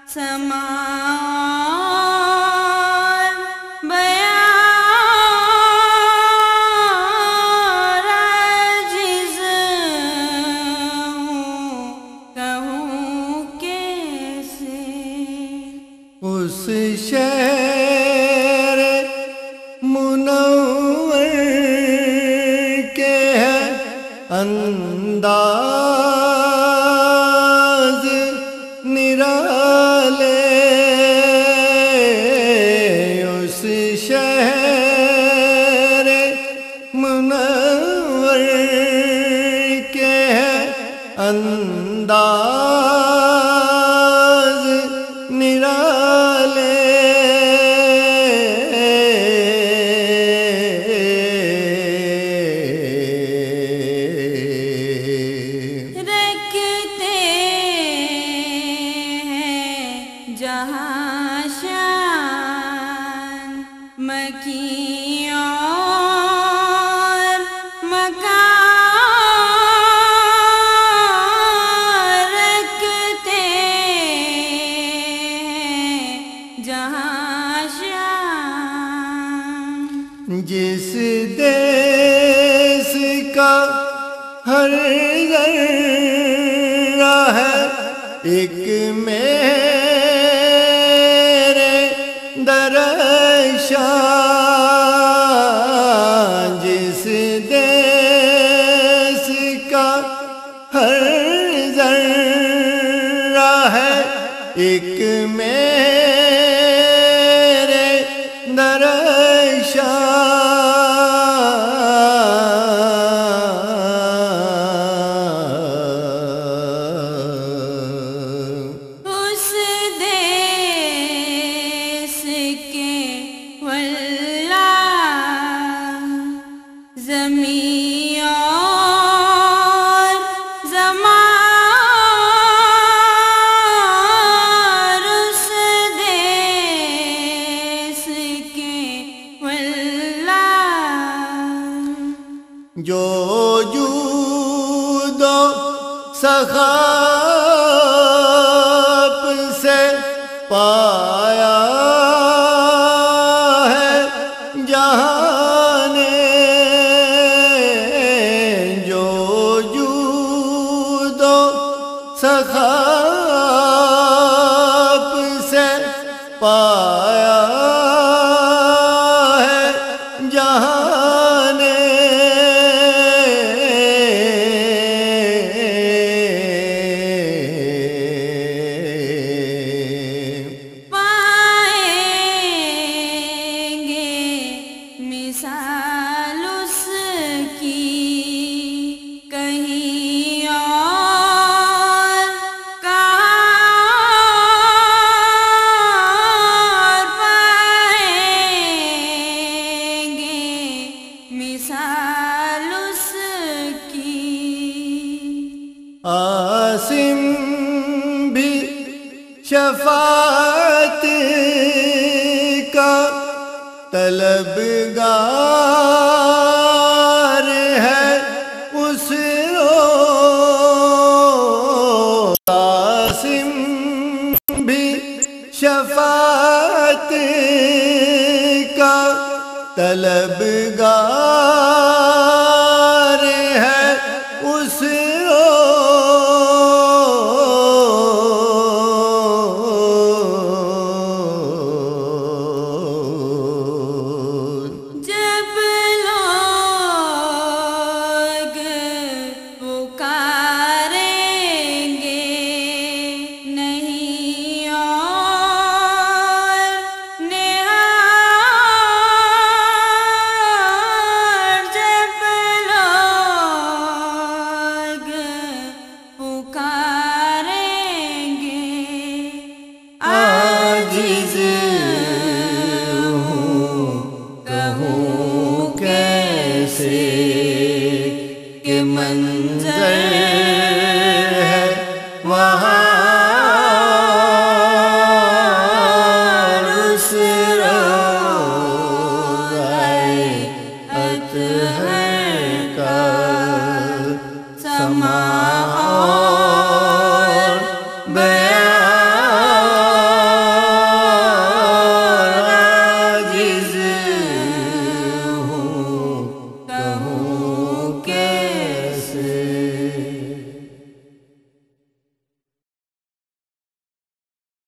سما اس شہر منور کے ہے انداز نرالے، اس شہر منور کے ہے انداز نرالے، رکھتے ہیں جہاں شان مکی اور مکان، رکھتے ہیں جہاں شان، جس دیس کا ہر ذرہ ہے ایک میرے درشان، جس دیس کا ہر ذرہ ہے ایک میرے درشان، اس دیس کے واللہ زمین اور زمان، اس دیس کے واللہ جو جود و سخا سے پایا ہے جہاں نے، جو جود و سخا سے پایا ہے جہاں نے، مثال اس کی کہیں اور کہاں پائیں گے، مثال اس کی۔ عاصم بھی شفاعت کا طلبگار ہے اس روز، عاصم بھی شفاعت کا طلبگار ہے اس جب لوگ پکاریں گے نہیں اور نہار، جب لوگ پکاریں گے عاجز کہوں کیسے کہ منظر ہے وہاں، اس روز اطہر کا سما